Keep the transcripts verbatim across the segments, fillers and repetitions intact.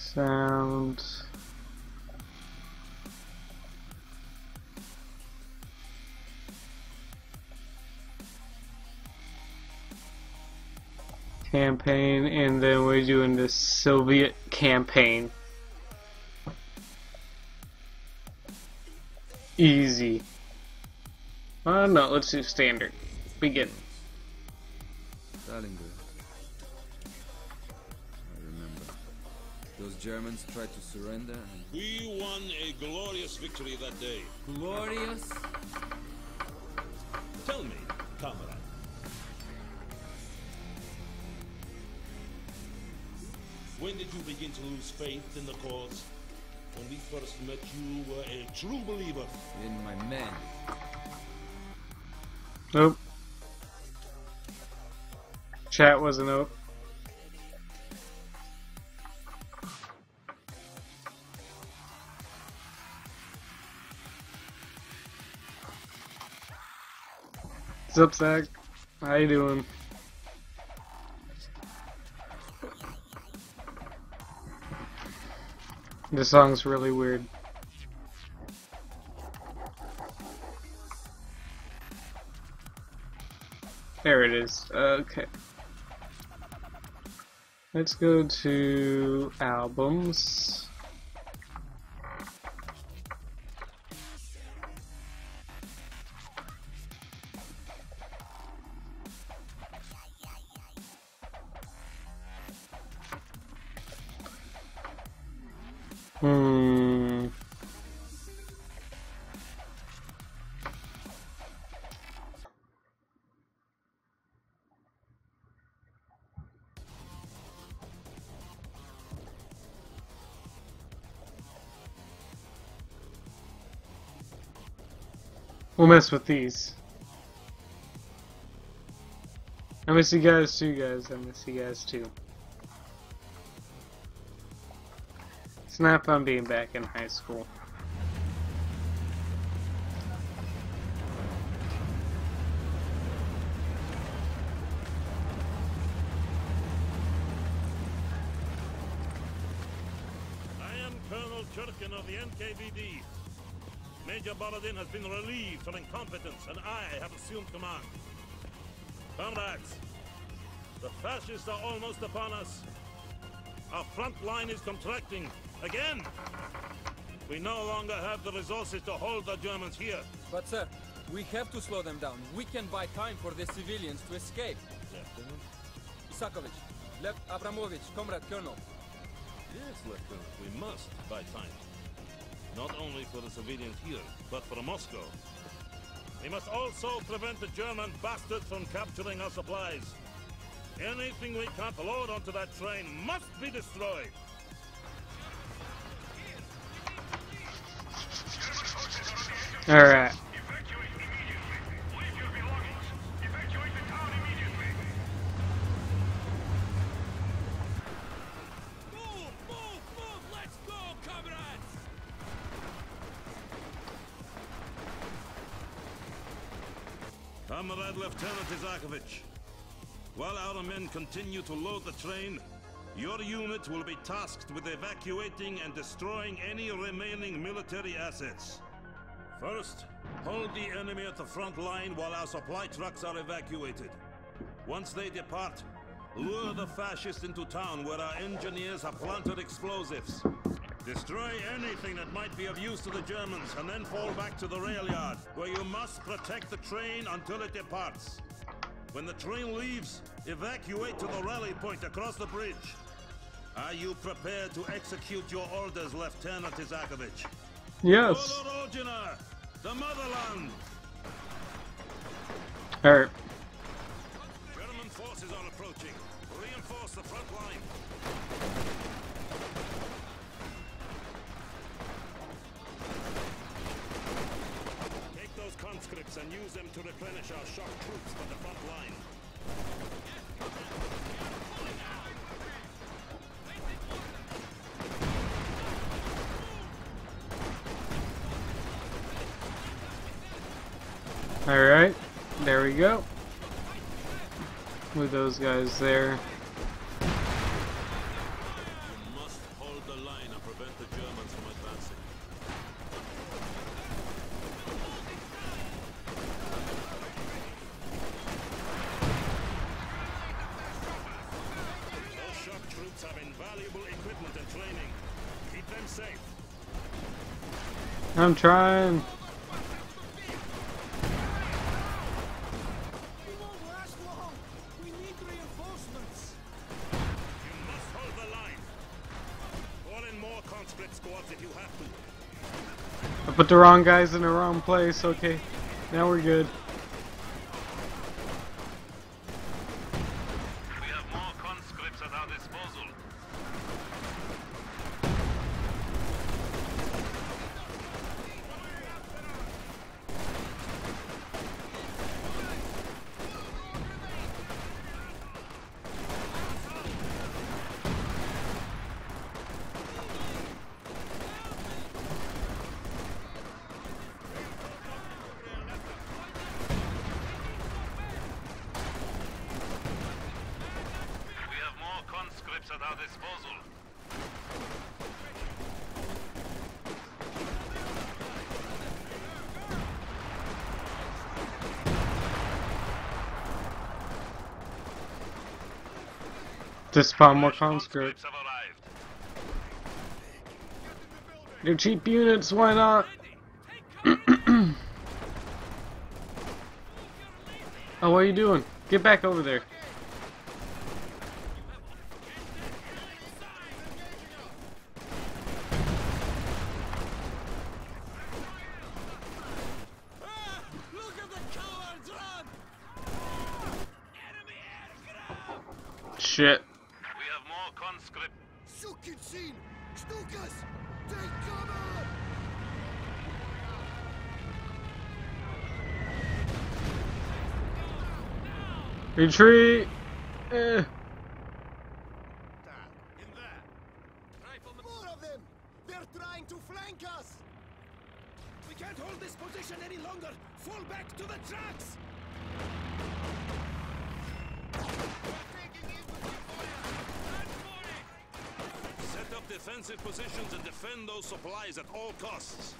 Sound. Campaign, and then we're doing the Soviet campaign. Easy. Uh, no, let's do standard. Begin. Stalingrad. I remember. Those Germans tried to surrender and... We won a glorious victory that day. Glorious? Tell me, comrade. When did you begin to lose faith in the cause? When we first met, you were a true believer. In my men. Nope. Chat wasn't up. What's up, Zach? How you doing? This song's really weird. There it is. Okay. Let's go to albums. Hmm. We'll mess with these. I miss you guys too, guys. I miss you guys too. It's not fun being back in high school. I am Colonel Churkin of the N K V D. Major Borodin has been relieved from incompetence, and I have assumed command. Comrades, the fascists are almost upon us. Our front line is contracting again. We no longer have the resources to hold the Germans here. But sir, we have to slow them down. We can buy time for the civilians to escape. Lieutenant? Isakovich, Lev Abramovich, Comrade Colonel. Yes, Lieutenant, we must buy time. Not only for the civilians here, but for Moscow. We must also prevent the German bastards from capturing our supplies. Anything we can't load onto that train must be destroyed. Alright. Move, move, move! Let's go, comrades! Comrade Lieutenant Isakovich, while our men continue to load the train, your unit will be tasked with evacuating and destroying any remaining military assets. First, hold the enemy at the front line while our supply trucks are evacuated. Once they depart, lure the fascists into town where our engineers have planted explosives. Destroy anything that might be of use to the Germans, and then fall back to the rail yard, where you must protect the train until it departs. When the train leaves, evacuate to the rally point across the bridge. Are you prepared to execute your orders, Lieutenant Isakovich? Yes. Rodina, the motherland! Alright. German forces are approaching. Reinforce the front line. Take those conscripts and use them to replenish our shock troops for the front line. Alright, there we go. With those guys there. You must hold the prevent the Germans from advancing. Those shock troops have invaluable equipment and training. Keep them safe. I'm trying. We won't last long. We need reinforcements. You must hold the line. Call in more conscript squads if you have to. I put the wrong guys in the wrong place. Okay, now we're good. We have more conscripts at our disposal. Conscripts at our disposal. Just spawn more conscripts. Conscripts have arrived. They're cheap units, why not? Oh, what are you doing? Get back over there. Shit. We have more conscript. Sukin Stukas! Take cover! Retreat! Eh. More of them! They're trying to flank us! We can't hold this position any longer! Fall back to the tracks! Set up defensive positions and defend those supplies at all costs.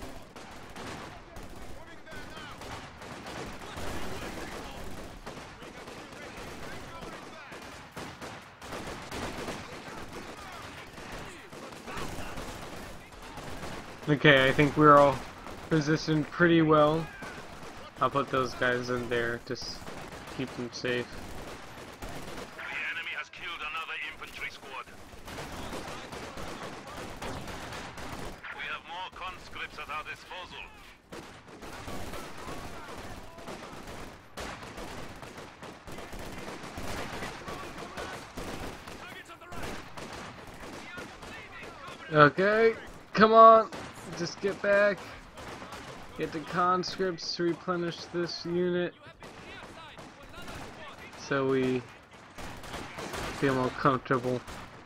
Okay, I think we're all positioned pretty well. I'll put those guys in there, just keep them safe. The enemy has killed another infantry squad. We have more conscripts at our disposal. Okay, come on, just get back. Get the conscripts to replenish this unit so we feel more comfortable.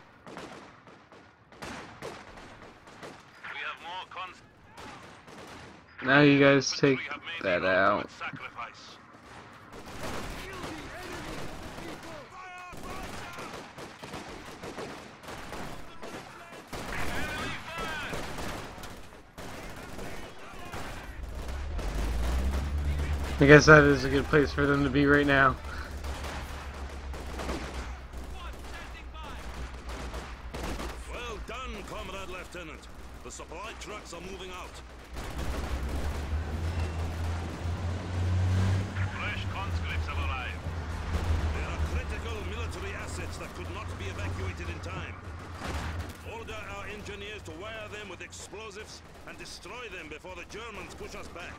We have more cons. Now you guys take We have made that the out. ultimate sacrifice. I guess that is a good place for them to be right now. Well done, Comrade Lieutenant. The supply trucks are moving out. Fresh conscripts have arrived. They are critical military assets that could not be evacuated in time. Order our engineers to wire them with explosives and destroy them before the Germans push us back.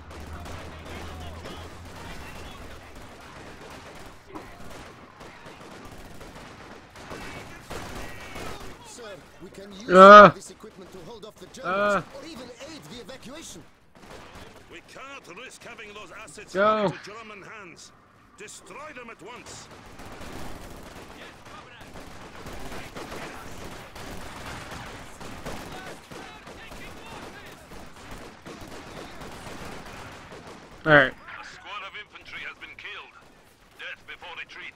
Sir, we can use Ah. this equipment to hold off the Germans, Ah. or even aid the evacuation. We cannot risk having those assets Go. fall into German hands. Destroy them at once. Alright. A squad of infantry has been killed. Death before retreat.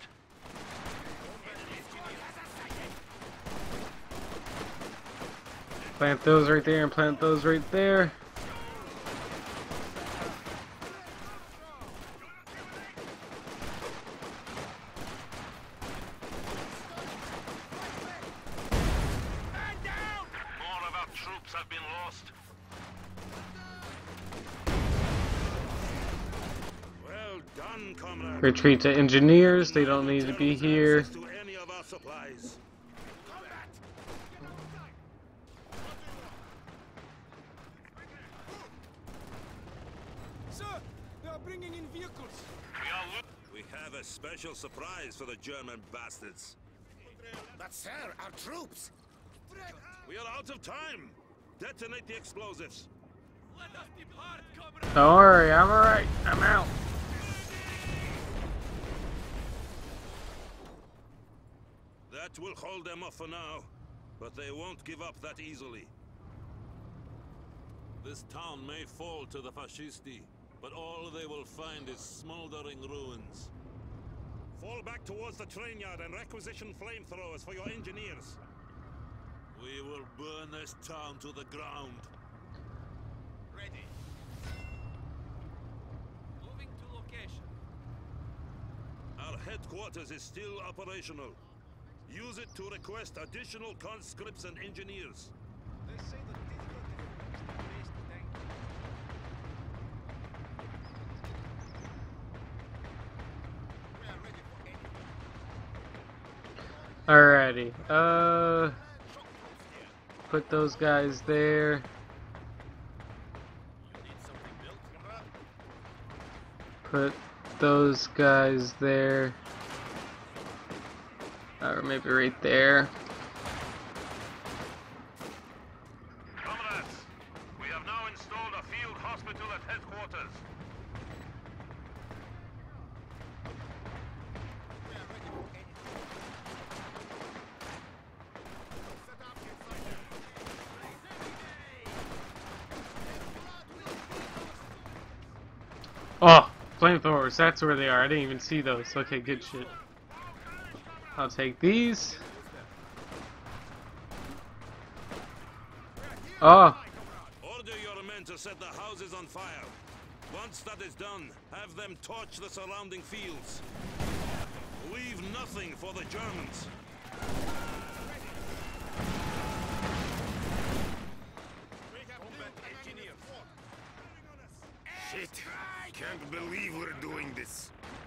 Plant those right there and plant those right there. More of our troops have been lost. Well done, comrade. Retreat to engineers. They don't need to be here. Access to any of our supplies. Sir, they are bringing in vehicles. We are We have a special surprise for the German bastards. But sir, our troops. We are out of time. Detonate the explosives. Let us depart, comrade. Don't worry, I'm alright. I'm out. That will hold them off for now, but they won't give up that easily. This town may fall to the Fascisti, but all they will find is smoldering ruins. Fall back towards the train yard and requisition flamethrowers for your engineers. We will burn this town to the ground. Ready. Moving to location. Our headquarters is still operational. Use it to request additional conscripts and engineers. They say the difficulty is tank. We are ready for any. Alrighty. Uh, put those guys there. You need something built, comrade? Put those guys there. Or maybe right there. Comrades, we have now installed a field hospital at headquarters. We are ready for any. Set up inside there. Oh, flamethrowers. That's where they are. I didn't even see those. Okay, good shit. I'll take these. Oh, Order your men to set the houses on fire. Once that is done, have them torch the surrounding fields. Leave nothing for the Germans. Shit! Can't believe we're doing this.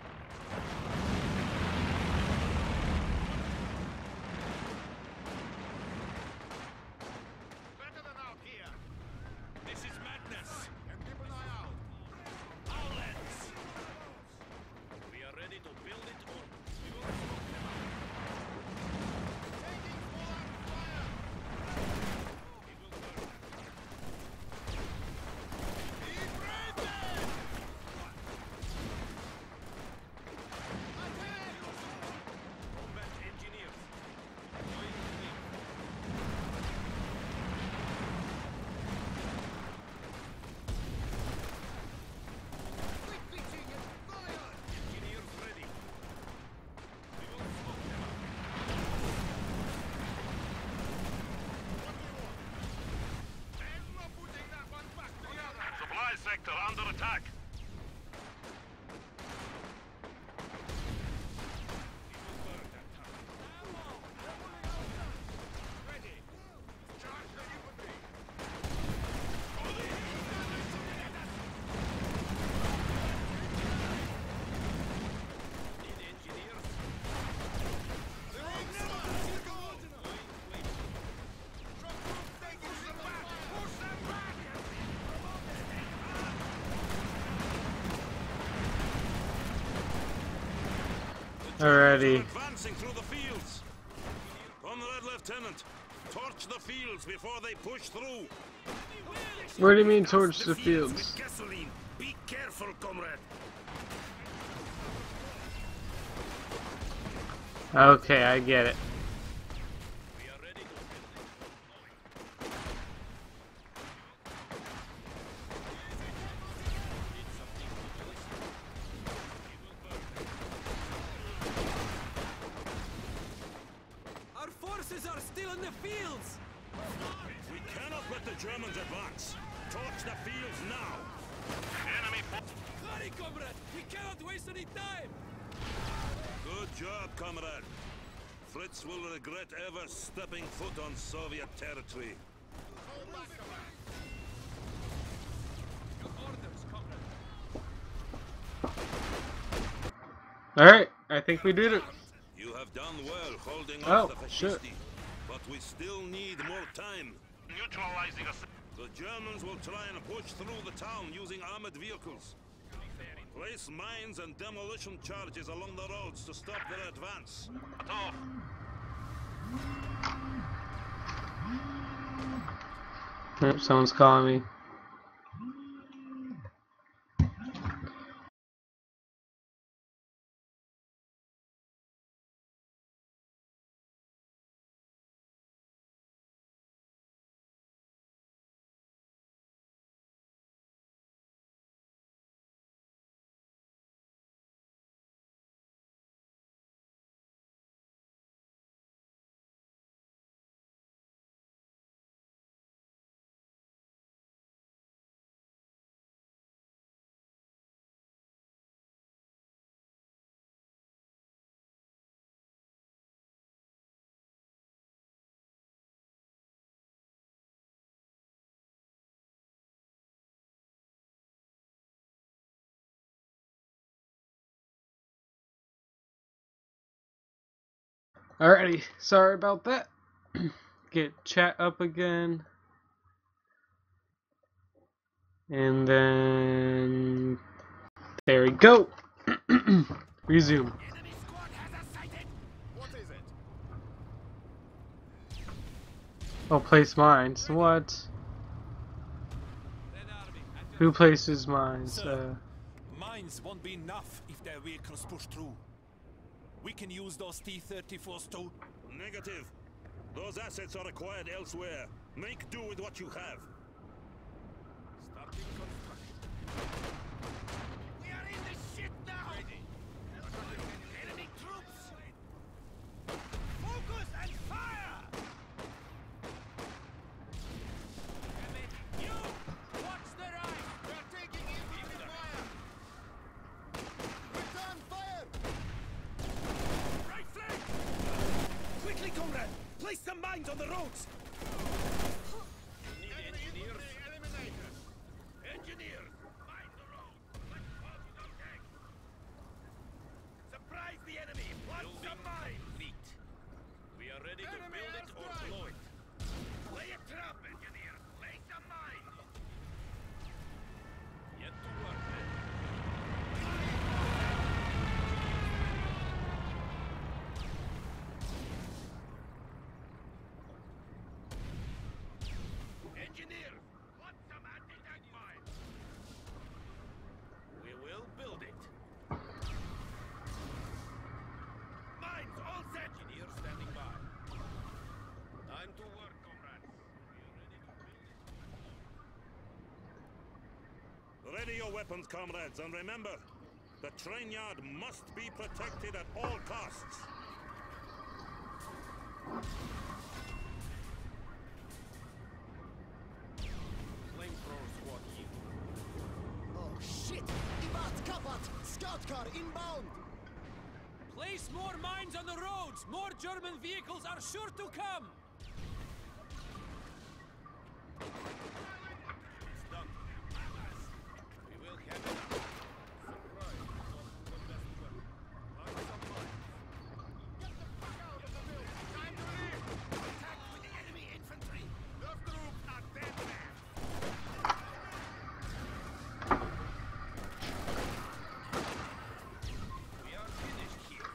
Better than out here. This is madness. And keep an eye out. Outlets. We are ready to build it or we will smoke them out. Taking full on fire. It will burn. Be ready! Combat engineers. Going in. Quickly, genius! Fire! Engineers ready. We will smoke them out. And we're putting that one back together. Supply sector under attack. Ready. Charge the infantry. Need engineers. alrighty. Advancing through the fields. Comrade Lieutenant, torch the fields before they push through. What do you mean torch the fields? Gasoline. Be careful, comrade. Okay, I get it. We are ready to build it. Need something pugilistic. We will burn. Our forces are still in the fields! We cannot let the Germans advance. Torch the fields now. Enemy. Hurry, comrade! We cannot waste any time! Good job, comrade. Fritz will regret ever stepping foot on Soviet territory. Your orders, comrade. Alright, I think we did it. You have done well holding Oh, off the shit. fascisti, but we still need more time. Neutralizing us. The Germans will try and push through the town using armored vehicles. Place mines and demolition charges along the roads to stop their advance. Off. Yep, someone's calling me. Alrighty, sorry about that. Get chat up again. And then there we go. Resume. Enemy squad has us sighted. What is it? Oh, place mines. What? Who places mines? Sir, Uh, mines won't be enough if their vehicles push through. We can use those T thirty-fours too. Negative. Those assets are acquired elsewhere. Make do with what you have. Starting construction. We are in this shit now. Ready. Enemy troops. Focus and fire. You! Watch the right! We are taking infantry fire. Return fire. Right flank! Quickly, comrade. Place some mines on the roads. Need engineers? Engineers. Mine the road. Let's fall to the deck. Surprise the enemy. Plant some mines. Fleet. We are ready to build it or blow it. Lay a trap, engineer. Lay some mines. Yet to work, men. Engineer, plant some anti-tank mines. We will build it. Mines all set. Engineer standing by. Time to work, comrades. We are ready to build it. Ready your weapons, comrades, and remember, the train yard must be protected at all costs. Flamethrower squad here. Oh shit! Ibat kapat! Scout car inbound! Place more mines on the roads! More German vehicles are sure to come! It's done. We will have it up. Surprise is often the best weapon. Find some mines. Get the fuck out of the building! Time to leave! Attack with the enemy infantry! Those troops are dead men! We are finished here.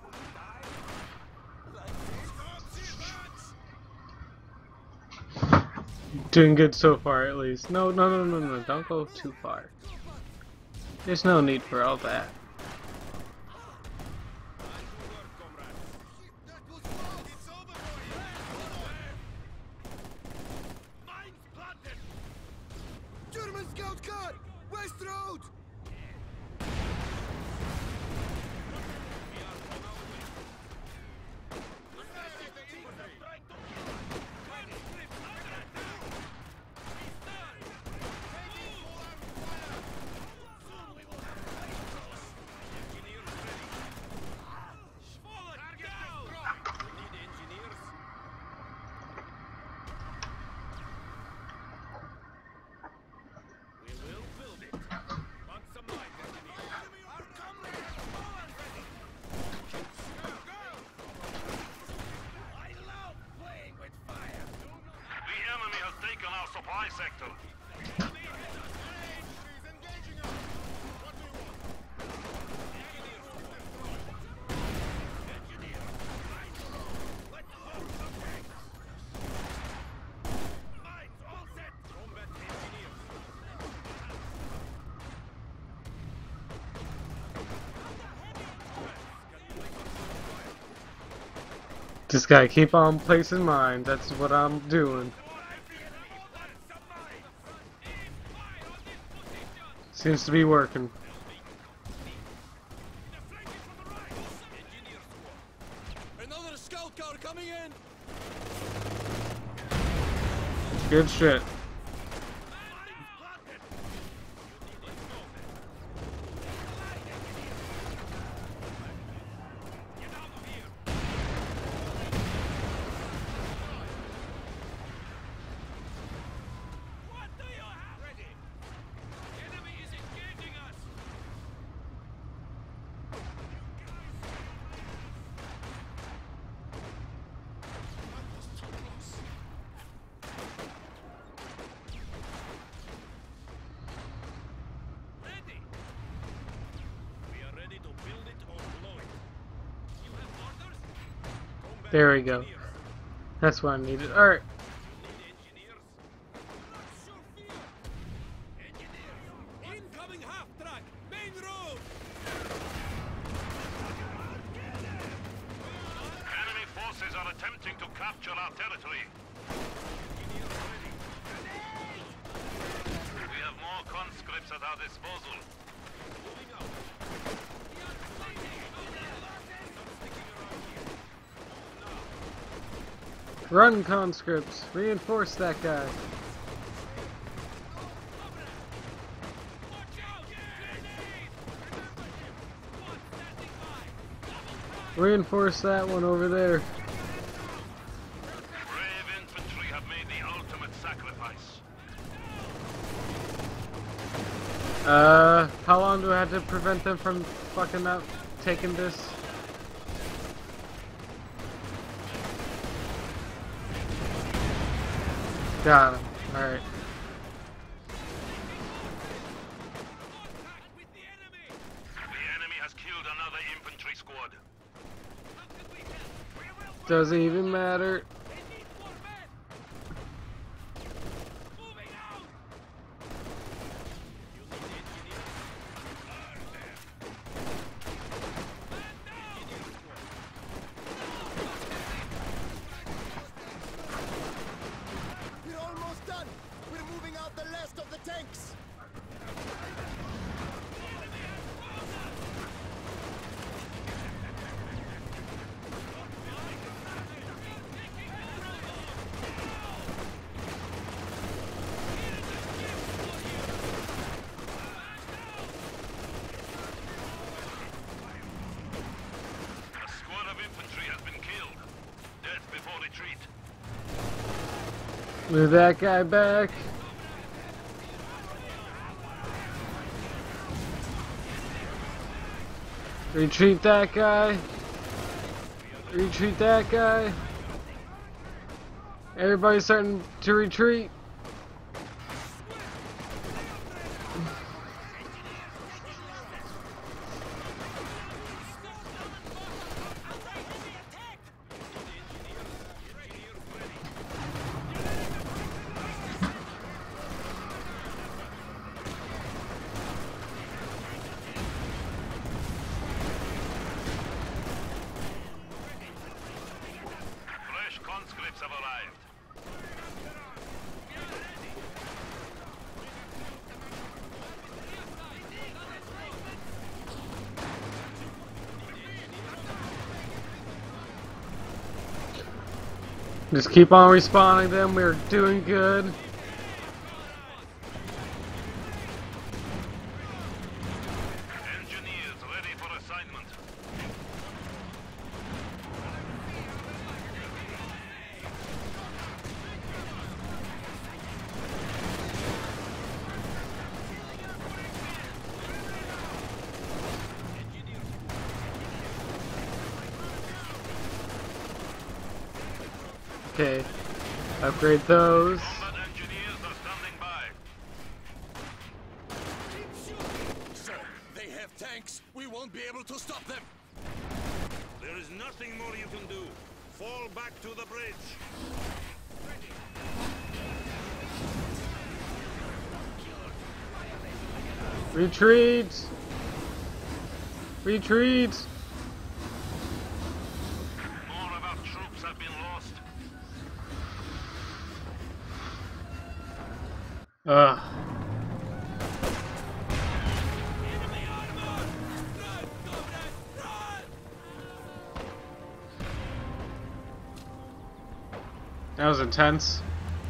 doing good so far, at least. No, no, no, no, no. Don't go too far. There's no need for all that. That was wrong! It's over for you! Mines planted! German scout car! West Road! taken our supply sector. Just gotta keep on placing mines. That's what I'm doing. Seems to be working. Another scout car coming in. Good shit. There we go. That's what I needed. Alright. Incoming half track, main road. Enemy forces are attempting to capture our territory. We have more conscripts at our disposal. Run, conscripts. Reinforce that guy. Reinforce that one over there. Brave infantry have made the ultimate sacrifice. Uh, how long do I have to prevent them from fucking up taking this? Got him. Alright. The enemy has killed another infantry squad. Doesn't even matter. We're almost done. We're moving out the last of the tanks. A squad of infantry has been killed. Death before retreat. Move that guy back. Retreat that guy. Retreat that guy. Everybody's starting to retreat. Fresh conscripts have arrived. Just keep on respawning them. We're doing good. Engineers ready for assignment. Okay. Upgrade those. Combat to stop them. There is nothing more you can do. Fall back to the bridge. Retreat! Retreat! More of our troops have been lost. Ugh. Enemy armor! Run, comrade, run! That was intense.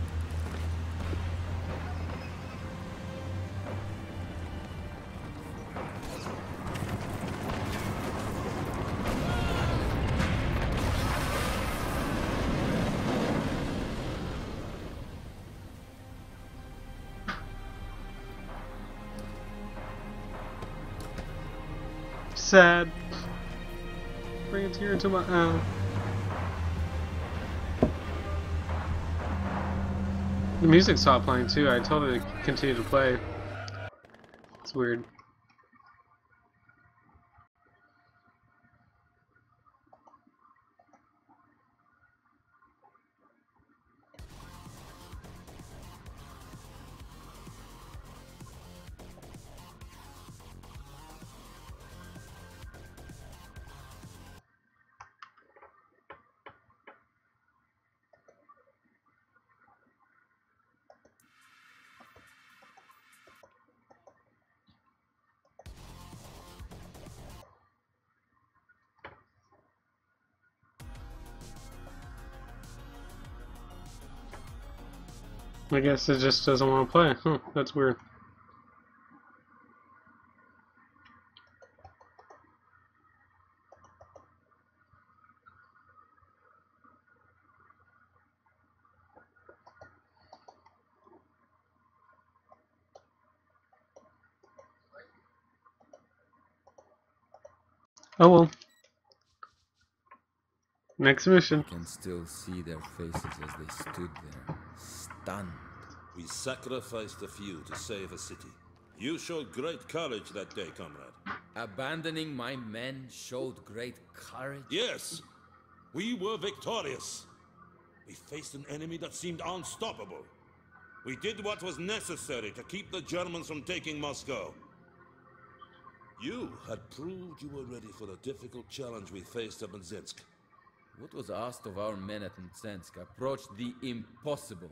Sad. Bring a tear to my eye. The music stopped playing too. I told it to continue to play. It's weird. I guess it just doesn't want to play. Huh, that's weird. Oh well. Next mission. I can still see their faces as they stood there, stunned. We sacrificed a few to save a city. You showed great courage that day, comrade. Abandoning my men showed great courage. Yes, we were victorious. We faced an enemy that seemed unstoppable. We did what was necessary to keep the Germans from taking Moscow. You had proved you were ready for the difficult challenge we faced at Mzensk. What was asked of our men at Mzensk approached the impossible.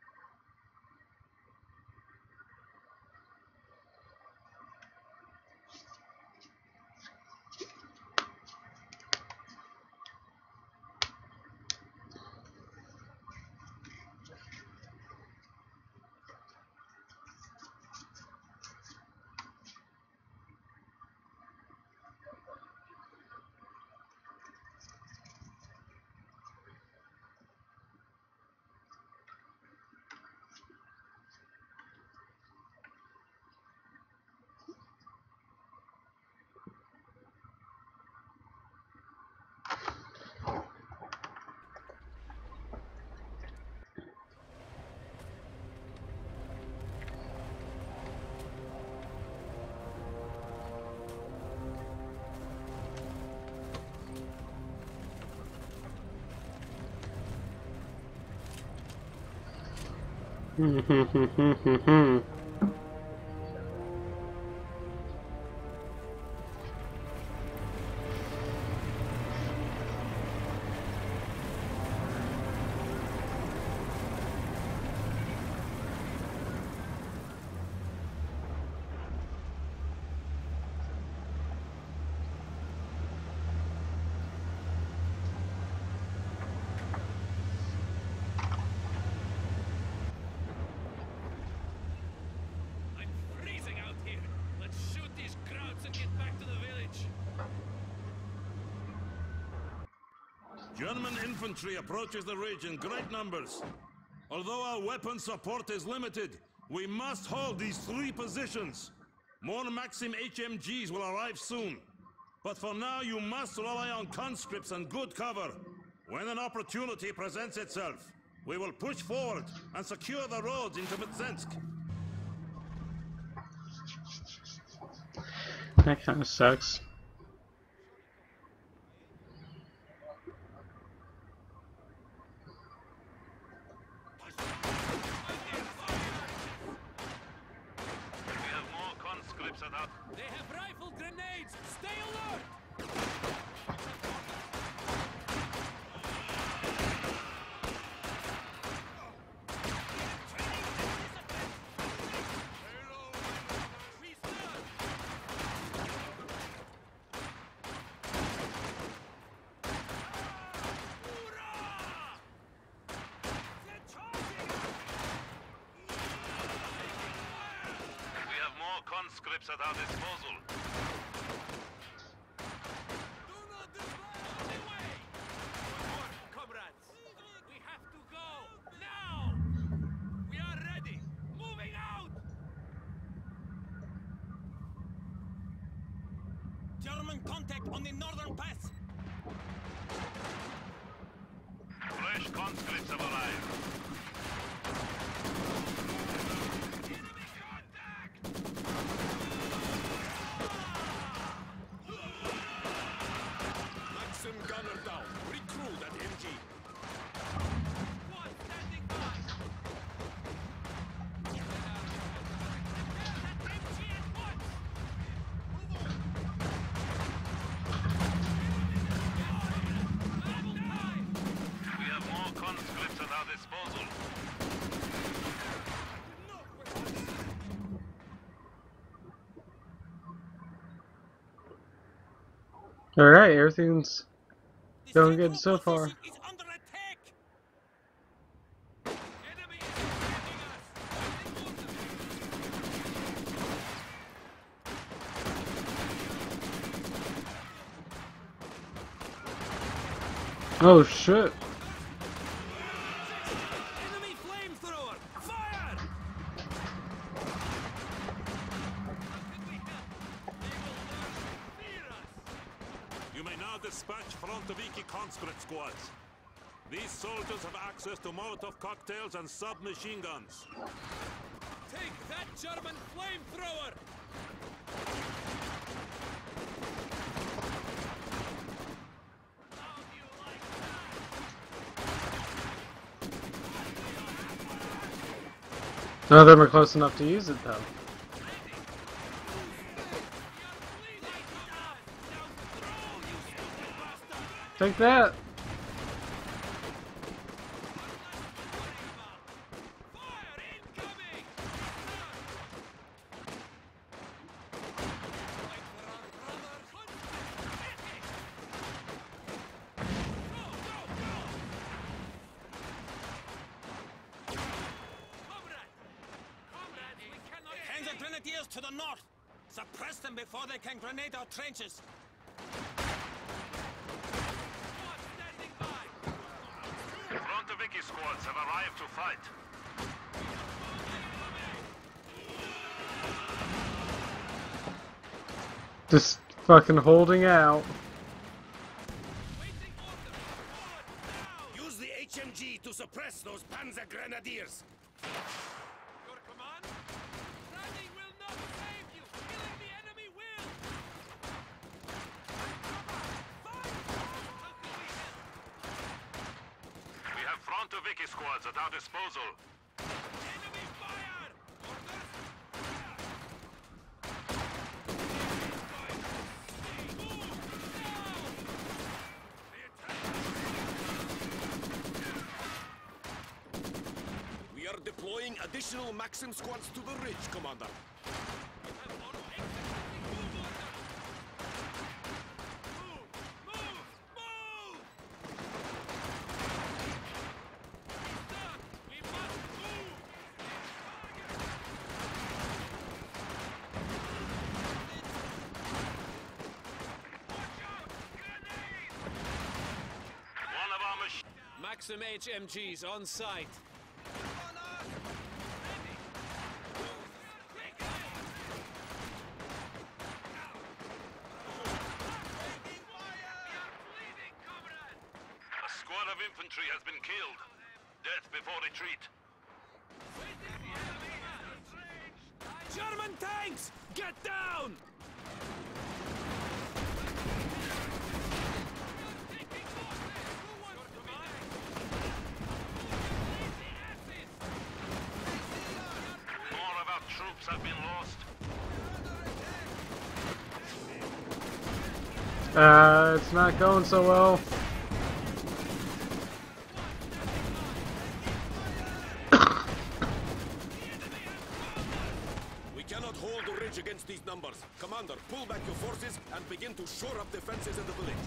Hmm, hmm, hmm, hmm, hmm, hmm. I'm freezing out here. Let's shoot these crowds and get back to the village. German infantry approaches the ridge in great numbers. Although our weapon support is limited, we must hold these three positions. More Maxim H M Gs will arrive soon. But for now, you must rely on conscripts and good cover. When an opportunity presents itself, we will push forward and secure the roads into Mzensk. That kind of sucks. conscripts at our... They have rifle grenades! Stay alert! We have more conscripts at our disposal. Do not despair! On the way! Onward, comrades! We have to go! Now! We are ready! Moving out! German contact on the northern pass. Fresh conscripts have arrived. Maxim gunner down. Recruit at M G. One standing by! M G at once! Battle time! We have more conscripts at our disposal. Alright, everything's The going central good so far. position is under attack. Enemy is attacking us! Oh shit. Enemy flamethrower! Fire! You may now dispatch Frontoviki conscript squads. These soldiers have access to Molotov cocktails and submachine guns. Take that German flamethrower! How do you like that? None of them are close enough to use it though. Take that! Fire incoming! Like for our brothers. Go, go, go! Comrade! Comrade, we cannot... Hang the grenadiers to the north. Suppress them before they can grenade our trenches. Squad standing by! Frontoviki squads have arrived to fight. Just fucking holding out. Waiting order! Forward, now! Use the H M G to suppress those Panzer Grenadiers. Your command? Running will not save you! Killing the enemy will! Fire! How can we help? We have Frontoviki squads at our disposal. Enemy fire! Orders! We are deploying additional Maxim squads to the ridge, Commander. One of our machines. Maxim H M Gs on site. A squad of infantry has been killed. Death before retreat. German tanks! Get down! More of our troops have been lost. Uh, it's not going so well. We cannot hold the ridge against these numbers. Commander, pull back your forces and begin to shore up defenses in the village.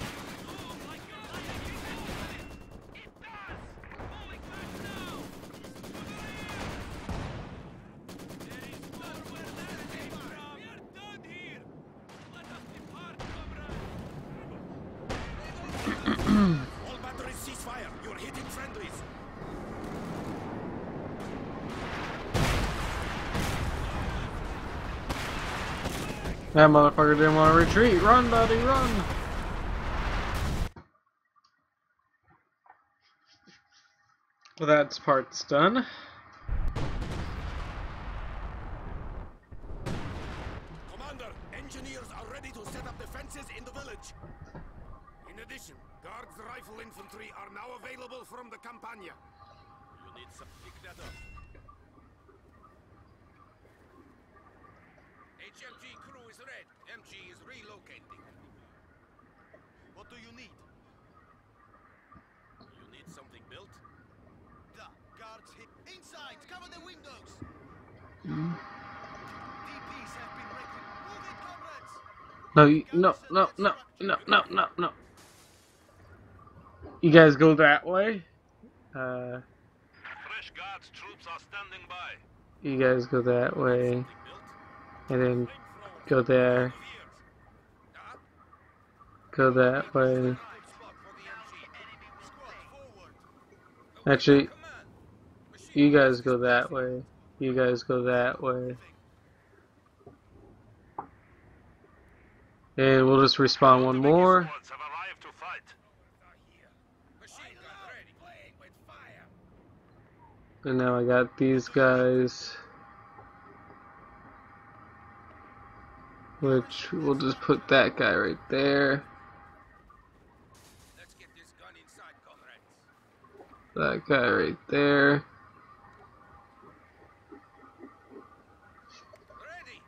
All batteries cease fire. You're hitting friendlies. That motherfucker didn't want to retreat. Run, buddy, run! Well, that's part's done. Commander, engineers are ready to set up defenses in the village. In addition, Guards Rifle Infantry are now available from the Campania. You need some... Pick that up. H M G crew is red. M G is relocating. What do you need? You need something built? The guards hit inside. Cover the windows. Mm. D Ps have been wrecked. Move it, comrades. No, you, no, no, no, no, no, no, no. You guys go that way. Uh, Fresh guards troops are standing by. you guys go that way. And then go there. Go that way. Actually, you guys go that way. You guys go that way. And we'll just respawn one more. Squads have arrived to fight. Machine gun ready. Playing with fire. And now I got these guys. Which we'll just put that guy right there. Let's get this gun inside, comrades. That guy right there. Ready.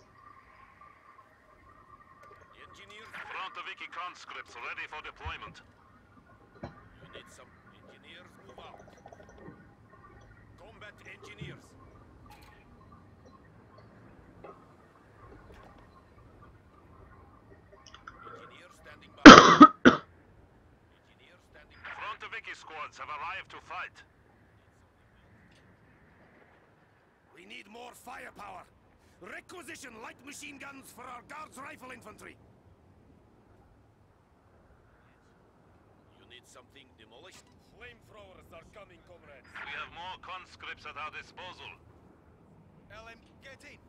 Engineers, Frontoviki conscripts ready for deployment. you need some engineers. Move out. Combat engineers. Engineers standing by. Engineers standing by. Frontoviki squads have arrived to fight. We need more firepower. Requisition light machine guns for our Guards Rifle Infantry. You need something demolished? Flamethrowers are coming, comrades. We have more conscripts at our disposal. L M, get in.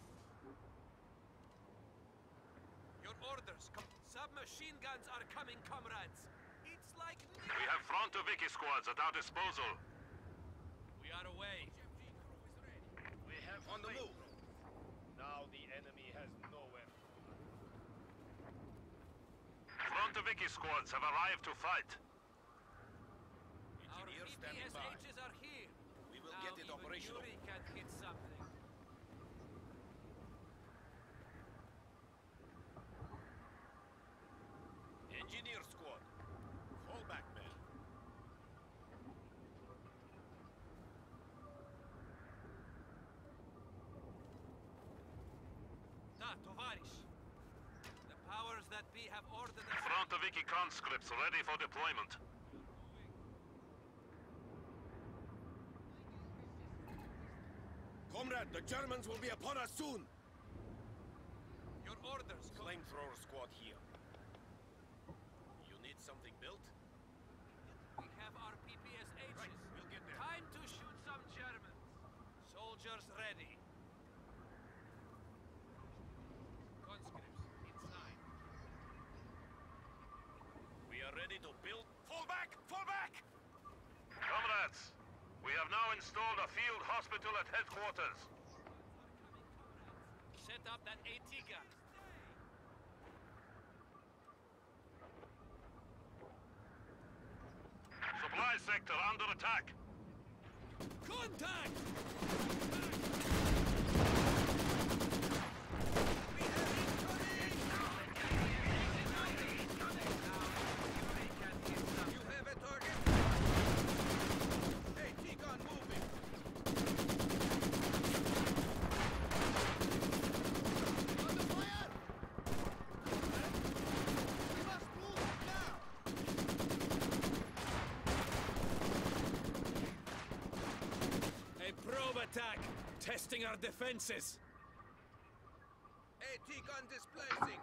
Your orders. Com Submachine guns are coming, comrades. It's like We have Frontoviki squads at our disposal. we are away. We have On the move. Now the enemy has nowhere. Frontoviki squads have arrived to fight. Our Engineers P P standing S by. Hs are here. We will Now get it even operational. Yuri can hit something. Engineer squad. Fall back, men. Da, tovarish. The powers that be have ordered us. Frontoviki conscripts ready for deployment. Comrade, the Germans will be upon us soon. Your orders. co- Flamethrower squad here. You need something built? We have our P P S Hs. Right, we'll get there. Time to shoot some Germans. Soldiers ready. Conscripts inside. We are ready to build. Fall back! Fall back! Comrades, we have now installed a field hospital at headquarters. Set up that AT gun. Supply sector under attack. Contact! attack, testing our defenses. AT gun displacing.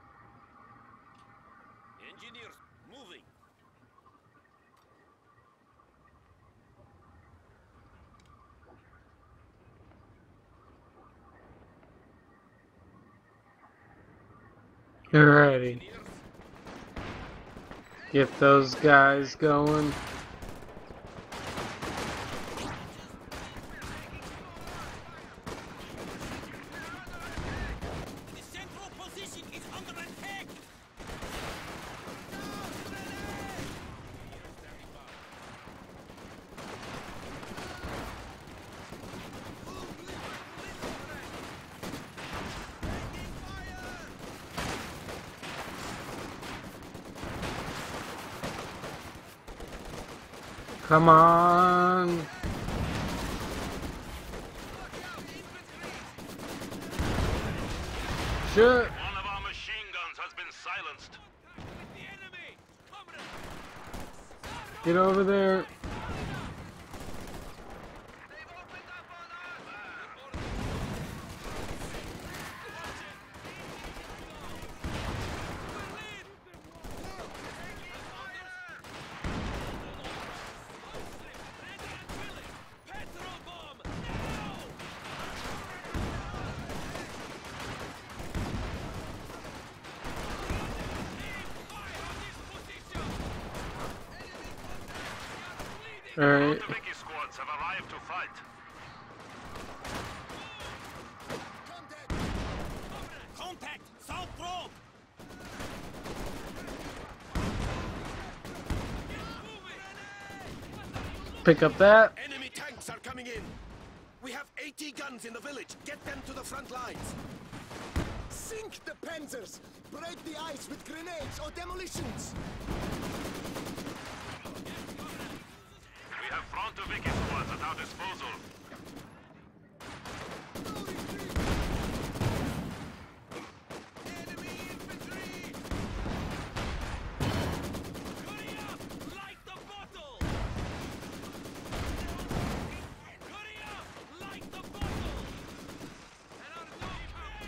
Engineers moving. Alrighty. Get those guys going. The central position is under attack. Come on. Shit. One of our machine guns has been silenced. With the enemy. Comrades. Get over there. Alright. The Vicky squads have arrived to fight. Contact! South Road! Pick up that. Enemy tanks are coming in. We have eighty guns in the village. Get them to the front lines. Sink the panzers! Break the ice with grenades or demolitions! We have front of Vicky squads at our disposal. Hurry up! Light the bottle! Hurry up! Light the bottle! And our dog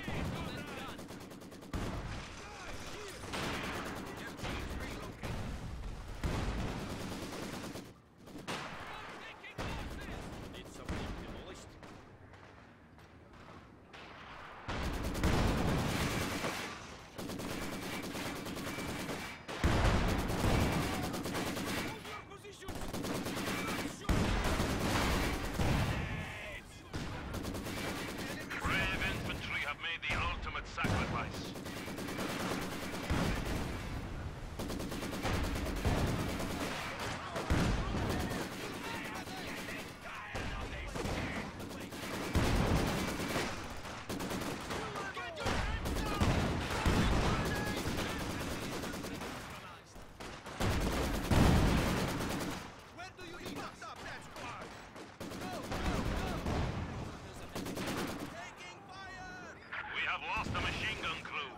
Need something demolished. Brave infantry have made the ultimate sacrifice. We have lost a machine gun crew.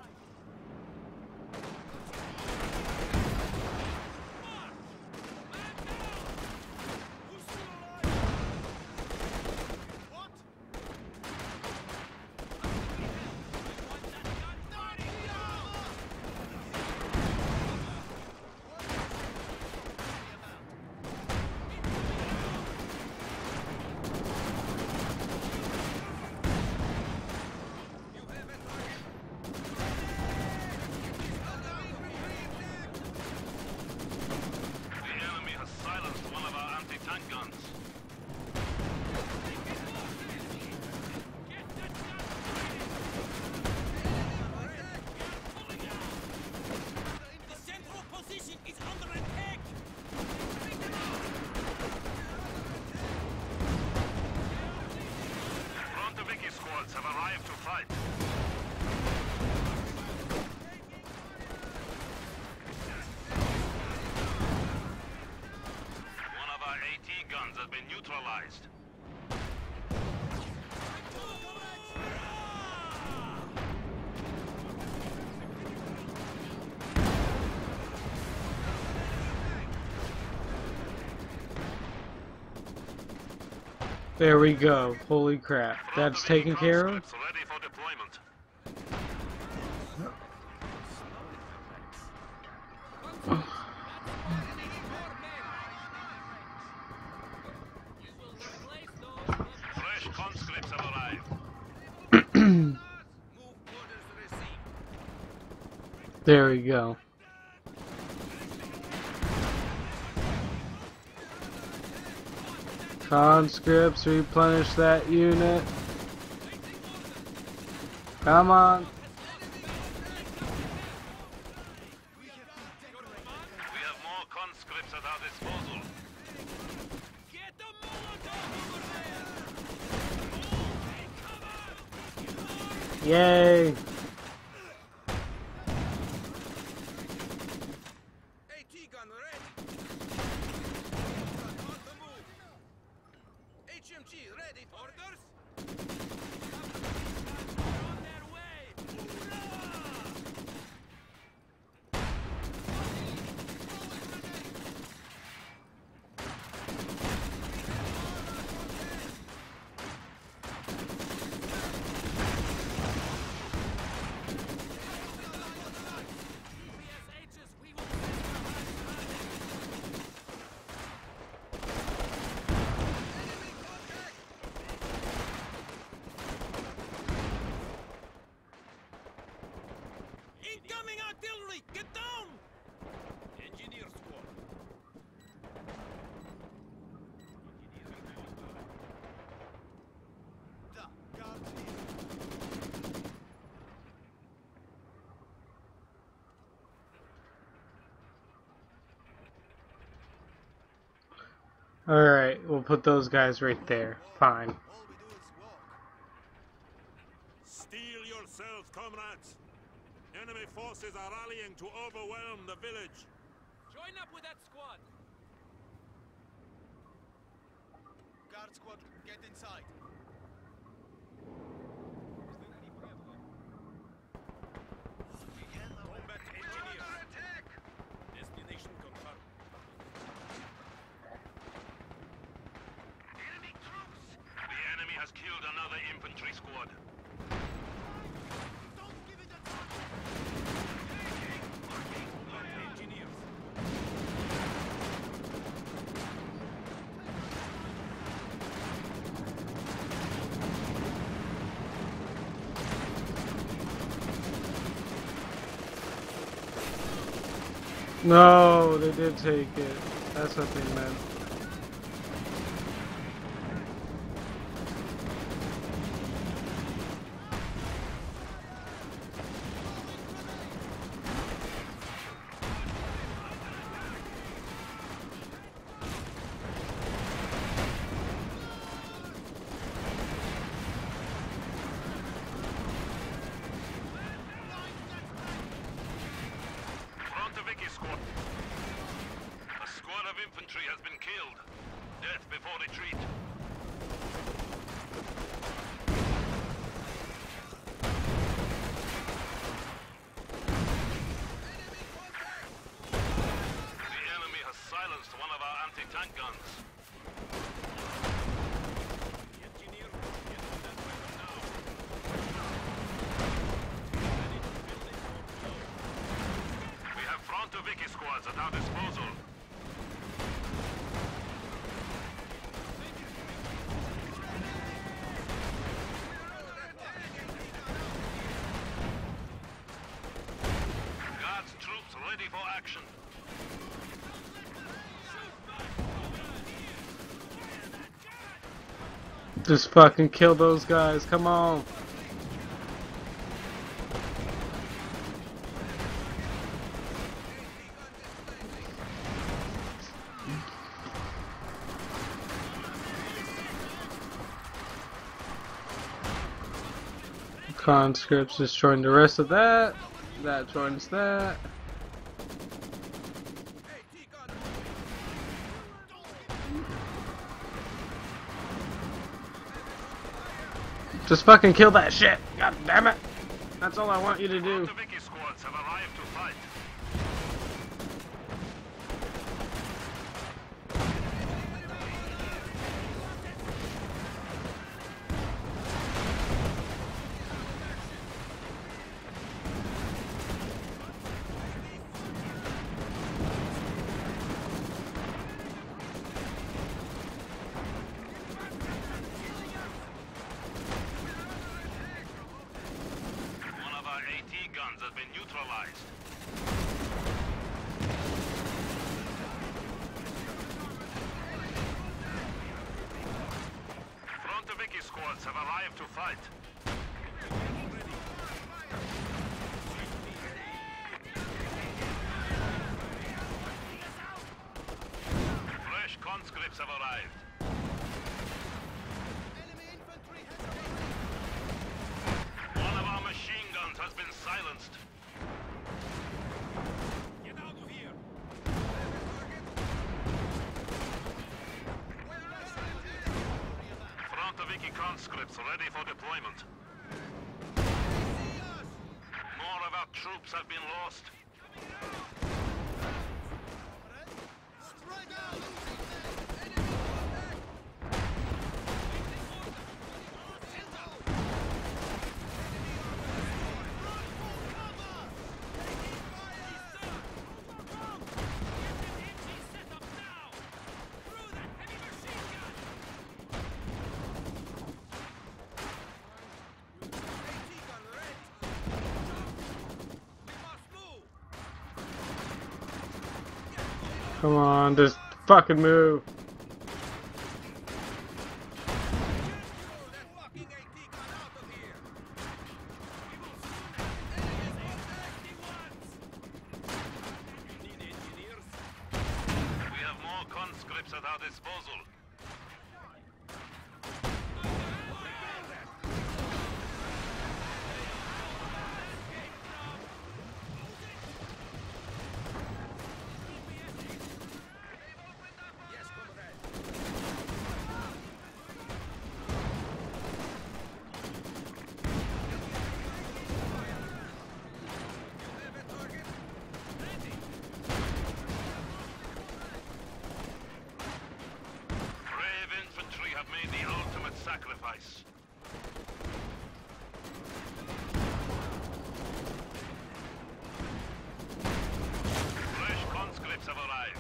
The enemy has silenced one of our anti-tank guns. The central position is under attack! Front of Vicky squads have arrived to fight. One of our AT guns has been neutralized. There we go. Holy crap. That's taken care of. Conscripts ready for deployment. Fresh conscripts have arrived. There we go. Conscripts, replenish that unit. Come on. We have more conscripts at our disposal. Get the Molotov over there! Yay. AT gun ready. On the move. H M G ready. Orders? On their way! P S Hs, we will send incoming artillery! Get down! Engineer squad. Da, guards here. Alright, we'll put those guys right there. Fine. All we do is walk. Steel yourselves, comrades. Enemy forces are rallying to overwhelm the village. Join up with that squad! Guard squad, get inside. Combat engineers. Destination confirmed. The enemy has killed another infantry squad. Engineers. No, they did take it. That's what they meant. Frontoviki squad. A squad of infantry has been killed. Death before retreat. The enemy has silenced one of our anti-tank guns. Engineer, get on that weapon now. We have Frontoviki squads at our disposal. Guards troops ready for action. Just fucking kill those guys. Come on. Conscripts destroying the rest of that. That joins that. Just fucking kill that shit. God damn it. That's all I want you to do. Frontoviki squads have arrived to fight. has been neutralized. Frontoviki squads have arrived to fight. Fresh conscripts have arrived. One of our machine guns has been silenced. Get out of here! Frontoviki conscripts ready for deployment. More of our troops have been lost. Come on, just fucking move. We have more conscripts at our disposal. Made the ultimate sacrifice. Fresh conscripts have arrived.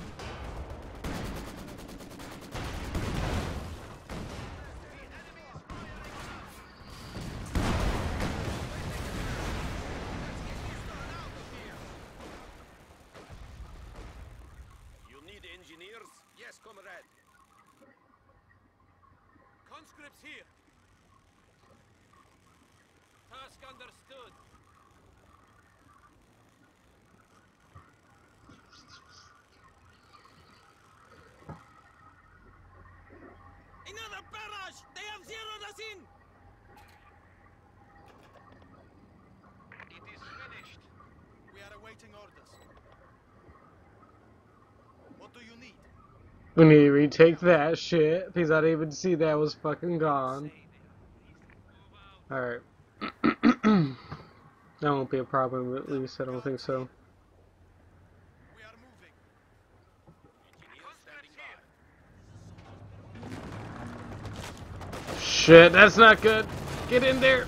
You need engineers? Yes, comrade. Conscripts here! Task understood. Another barrage! They have zeroed us in! It is finished. We are awaiting orders. What do you need? We need to retake that shit, because I didn't even see that was fucking gone. Alright. That won't be a problem, at least, I don't think so. We are moving. Engineers standing by. Shit, that's not good. Get in there.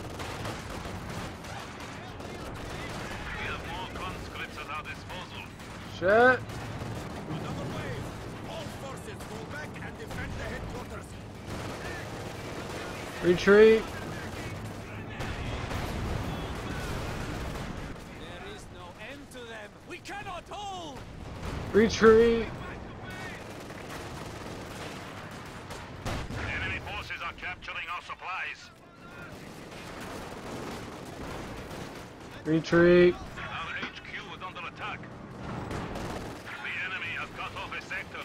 We have more conscripts at our disposal. Shit. Another wave. All forces fall back and defend the headquarters. Retreat. There is no end to them! We cannot hold! Retreat. Enemy forces are capturing our supplies. Retreat. Our H Q is under attack. The enemy has cut off a sector.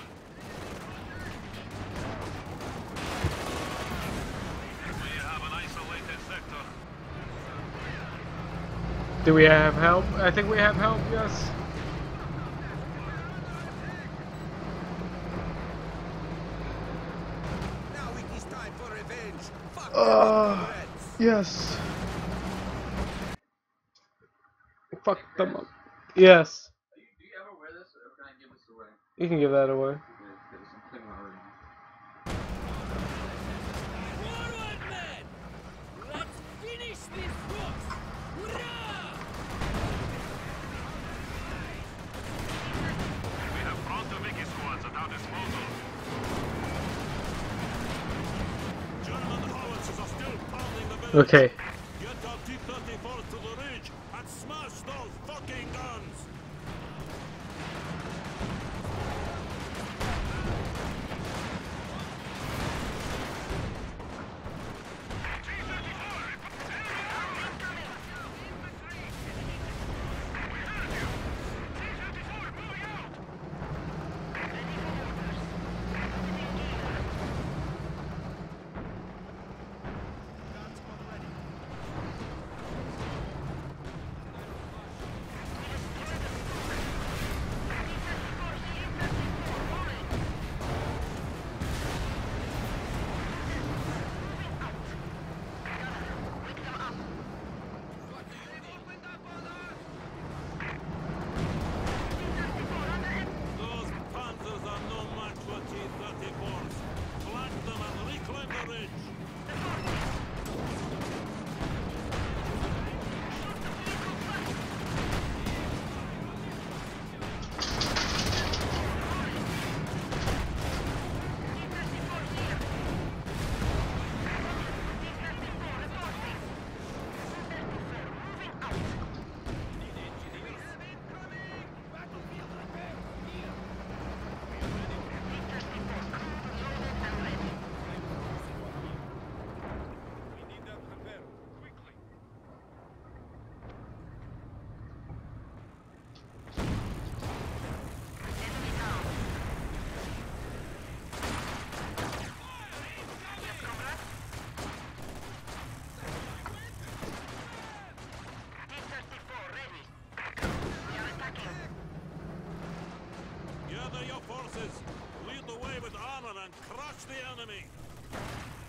We have an isolated sector. Do we have help? I think we have help, yes. Now it is time for revenge. Fuck Uh, them, comrades. Yes. Fuck them up. Yes. Do you ever wear this, or can I give this away? You can give that away. There's something already. Forward, men! Let's finish this box! Hurrah! We have Frontoviki squads at our disposal. German howitzers are still pounding the village. Okay. Get our T thirty-fours to the ridge and smash those enemy!